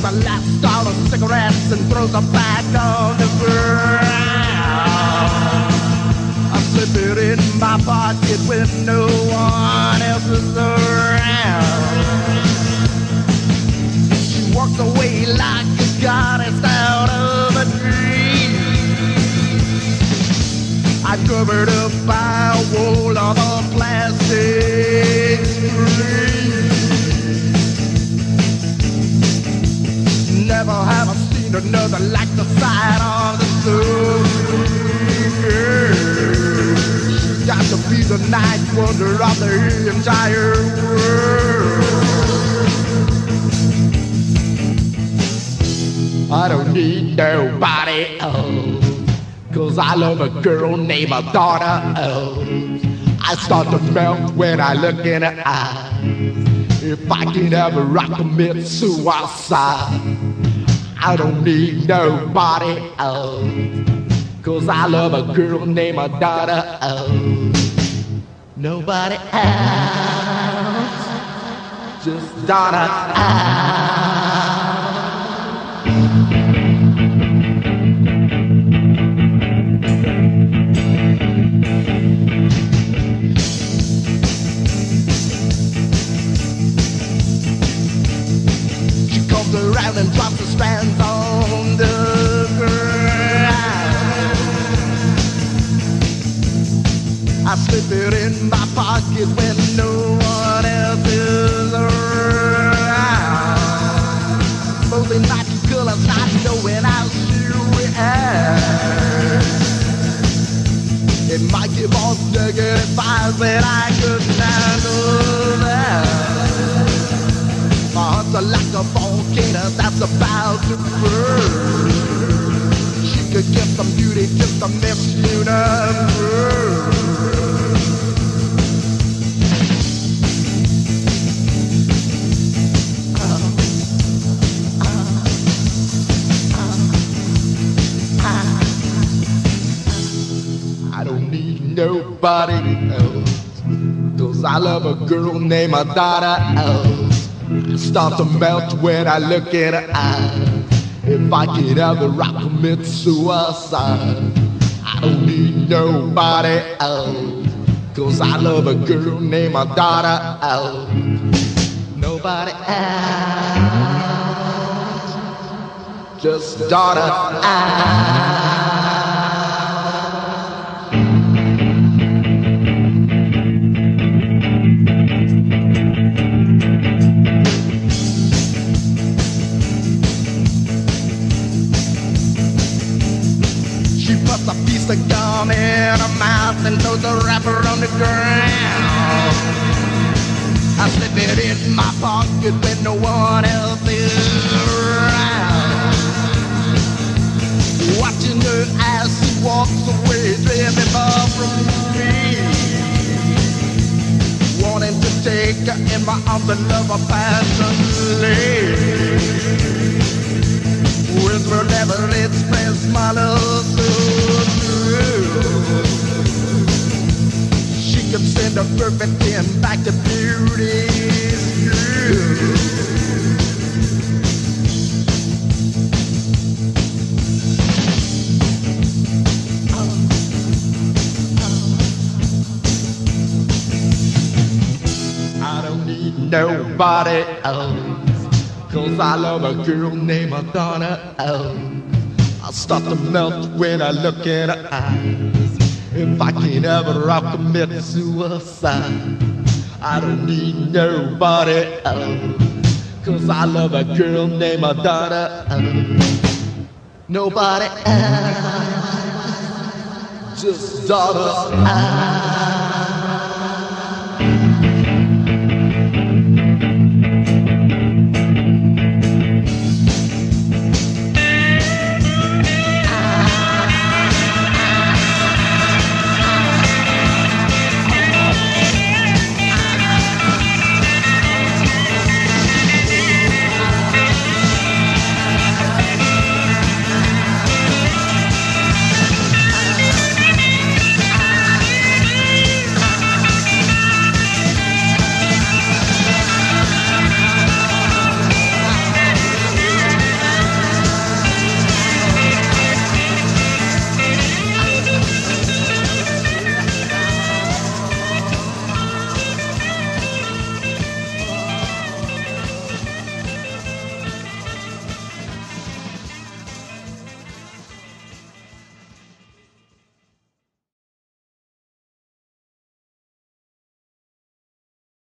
the last dollar cigarettes and throws them back on the ground. I slip it in my pocket when no one else is around. She walks away like a goddess out of a dream. I covered up by a wall of a plastic screen. Never have I seen another like the sight of the sun. She's got to be the ninth wonder of the entire world. I don't need nobody else, 'cause I love a girl named my daughter. I start to melt when I look in her eyes. If I can ever commit suicide, I don't need nobody else, 'cause I love a girl named my daughter. Nobody else, just daughter. Around and drops the strands on the ground. I slip it in my pocket when no one else is around. Supposing not to colors, not knowing how she reacts. It might give off negative vibes, but I couldn't handle that. My heart's like a volcano that's about to burn. She could get some beauty, just a Miss Universe. I don't need nobody else, 'cause I love a girl named my daughter. I start to melt when I look in her eyes. If I could ever commit suicide, I don't need nobody else, 'cause I love a girl named my daughter. Nobody else, just daughter. A piece of gum in her mouth and throws the wrapper on the ground. I slip it in my pocket when no one else is around. Watching her as she walks away, driving far from me. Wanting to take her in my arms and love her passionately. With her never express my love so true. She can send a perfect 10 back to beauty's groove. I don't need nobody else, 'cause I love a girl named Madonna. I start to melt when I look in her eyes. If I can ever commit suicide, I don't need nobody else, 'cause I love a girl named Madonna. Nobody else, just daughter.